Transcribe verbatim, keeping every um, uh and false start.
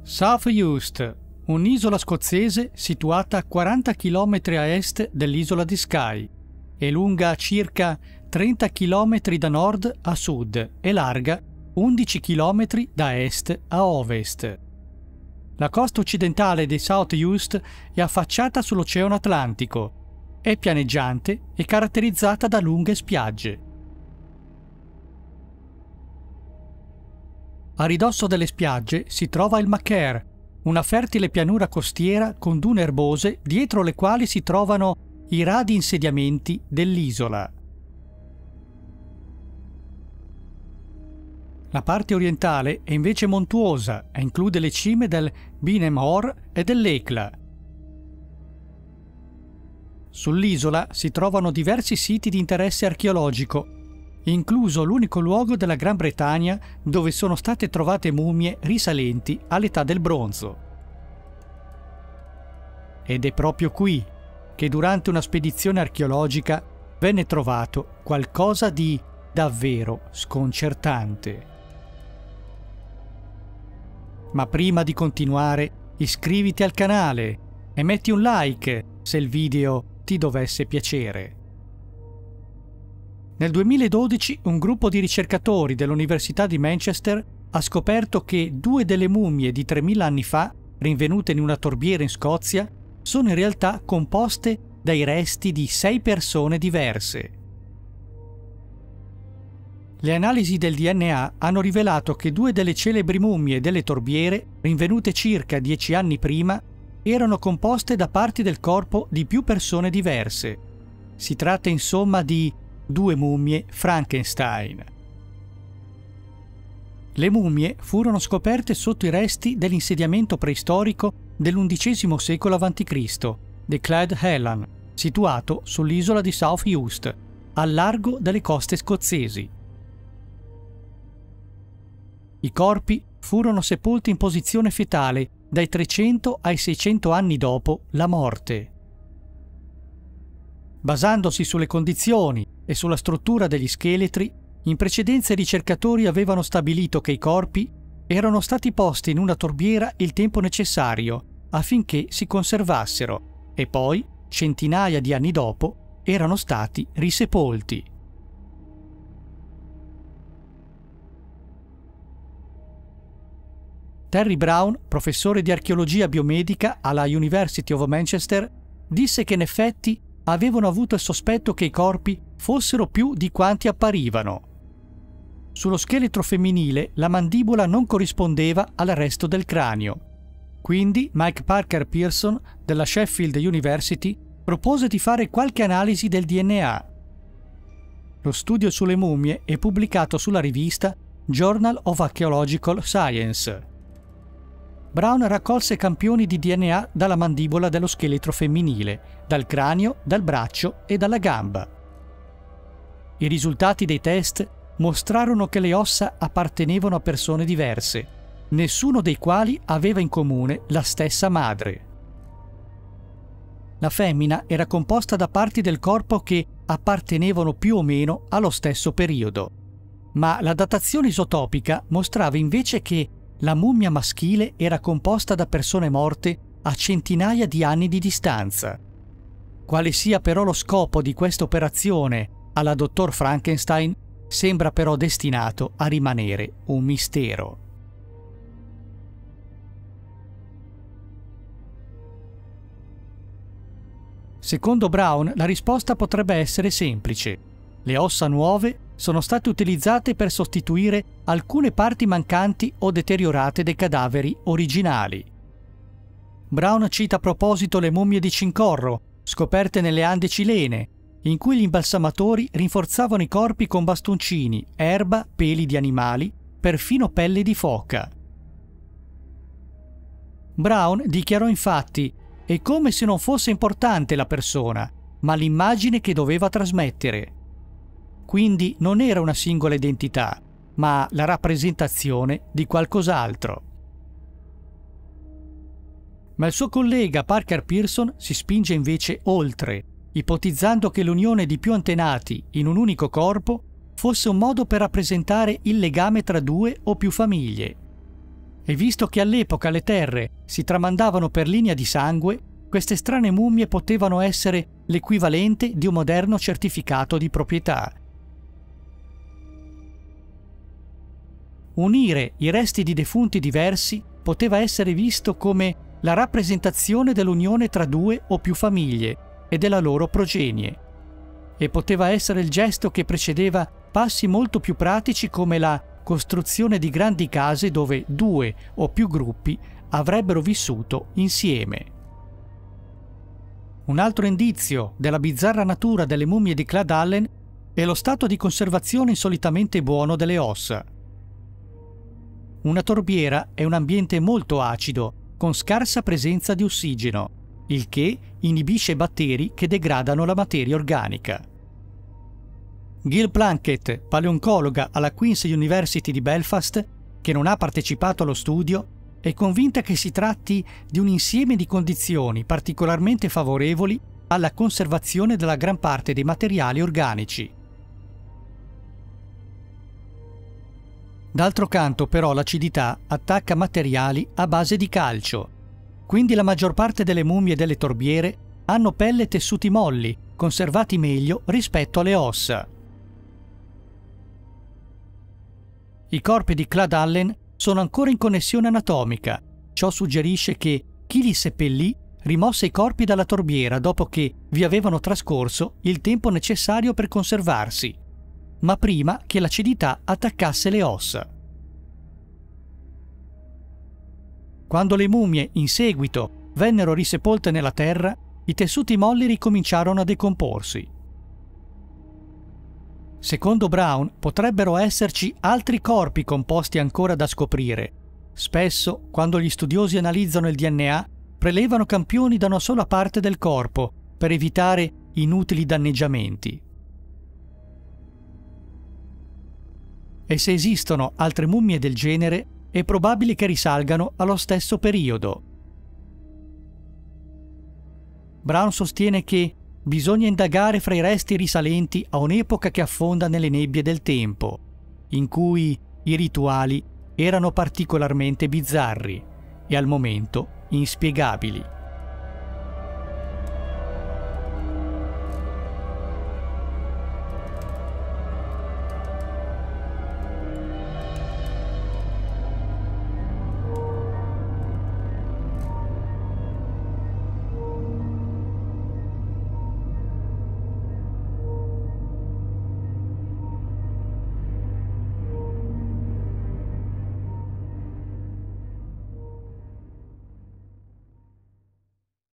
South Uist, un'isola scozzese situata a quaranta chilometri a est dell'isola di Skye e lunga circa trenta chilometri da nord a sud e larga undici chilometri da est a ovest. La costa occidentale di South Uist è affacciata sull'Oceano Atlantico, è pianeggiante e caratterizzata da lunghe spiagge. A ridosso delle spiagge si trova il Macaire, una fertile pianura costiera con dune erbose dietro le quali si trovano i radi insediamenti dell'isola. La parte orientale è invece montuosa e include le cime del Bynum Hor e dell'Hecla. Sull'isola si trovano diversi siti di interesse archeologico, incluso l'unico luogo della Gran Bretagna dove sono state trovate mummie risalenti all'età del bronzo. Ed è proprio qui che durante una spedizione archeologica venne trovato qualcosa di davvero sconcertante. Ma prima di continuare, iscriviti al canale e metti un like se il video ti dovesse piacere. Nel duemiladodici un gruppo di ricercatori dell'Università di Manchester ha scoperto che due delle mummie di tremila anni fa, rinvenute in una torbiera in Scozia, sono in realtà composte dai resti di sei persone diverse. Le analisi del D N A hanno rivelato che due delle celebri mummie delle torbiere, rinvenute circa dieci anni prima, erano composte da parti del corpo di più persone diverse. Si tratta insomma di due mummie Frankenstein. Le mummie furono scoperte sotto i resti dell'insediamento preistorico dell'undicesimo secolo avanti Cristo, di Clwyd Helan, situato sull'isola di South Uist, al largo delle coste scozzesi. I corpi furono sepolti in posizione fetale dai trecento ai seicento anni dopo la morte. Basandosi sulle condizioni e sulla struttura degli scheletri, in precedenza i ricercatori avevano stabilito che i corpi erano stati posti in una torbiera il tempo necessario affinché si conservassero e poi, centinaia di anni dopo, erano stati risepolti. Terry Brown, professore di archeologia biomedica alla University of Manchester, disse che in effetti avevano avuto il sospetto che i corpi fossero più di quanti apparivano. Sullo scheletro femminile la mandibola non corrispondeva al resto del cranio. Quindi Mike Parker Pearson della Sheffield University propose di fare qualche analisi del D N A. Lo studio sulle mummie è pubblicato sulla rivista Journal of Archaeological Science. Brown raccolse campioni di D N A dalla mandibola dello scheletro femminile, dal cranio, dal braccio e dalla gamba. I risultati dei test mostrarono che le ossa appartenevano a persone diverse, nessuno dei quali aveva in comune la stessa madre. La femmina era composta da parti del corpo che appartenevano più o meno allo stesso periodo, ma la datazione isotopica mostrava invece che la mummia maschile era composta da persone morte a centinaia di anni di distanza. Quale sia però lo scopo di questa operazione alla dottor Frankenstein sembra però destinato a rimanere un mistero. Secondo Brown, la risposta potrebbe essere semplice. Le ossa nuove sono state utilizzate per sostituire alcune parti mancanti o deteriorate dei cadaveri originali. Brown cita a proposito le mummie di Cincorro, scoperte nelle Ande cilene, in cui gli imbalsamatori rinforzavano i corpi con bastoncini, erba, peli di animali, perfino pelle di foca. Brown dichiarò infatti: «È come se non fosse importante la persona, ma l'immagine che doveva trasmettere». Quindi non era una singola identità, ma la rappresentazione di qualcos'altro. Ma il suo collega Parker Pearson si spinge invece oltre, ipotizzando che l'unione di più antenati in un unico corpo fosse un modo per rappresentare il legame tra due o più famiglie. E visto che all'epoca le terre si tramandavano per linea di sangue, queste strane mummie potevano essere l'equivalente di un moderno certificato di proprietà. Unire i resti di defunti diversi poteva essere visto come la rappresentazione dell'unione tra due o più famiglie e della loro progenie, e poteva essere il gesto che precedeva passi molto più pratici come la costruzione di grandi case dove due o più gruppi avrebbero vissuto insieme. Un altro indizio della bizzarra natura delle mummie di Cladallen è lo stato di conservazione insolitamente buono delle ossa. Una torbiera è un ambiente molto acido, con scarsa presenza di ossigeno, il che inibisce batteri che degradano la materia organica. Gill Plunkett, paleoncologa alla Queen's University di Belfast, che non ha partecipato allo studio, è convinta che si tratti di un insieme di condizioni particolarmente favorevoli alla conservazione della gran parte dei materiali organici. D'altro canto, però, l'acidità attacca materiali a base di calcio, quindi la maggior parte delle mummie delle torbiere hanno pelle e tessuti molli, conservati meglio rispetto alle ossa. I corpi di Cladallen sono ancora in connessione anatomica. Ciò suggerisce che chi li seppellì rimosse i corpi dalla torbiera dopo che vi avevano trascorso il tempo necessario per conservarsi, ma prima che l'acidità attaccasse le ossa. Quando le mummie in seguito vennero risepolte nella terra, i tessuti molli ricominciarono a decomporsi. Secondo Brown potrebbero esserci altri corpi composti ancora da scoprire. Spesso, quando gli studiosi analizzano il D N A, prelevano campioni da una sola parte del corpo per evitare inutili danneggiamenti. E se esistono altre mummie del genere, è probabile che risalgano allo stesso periodo. Brown sostiene che bisogna indagare fra i resti risalenti a un'epoca che affonda nelle nebbie del tempo, in cui i rituali erano particolarmente bizzarri e al momento inspiegabili.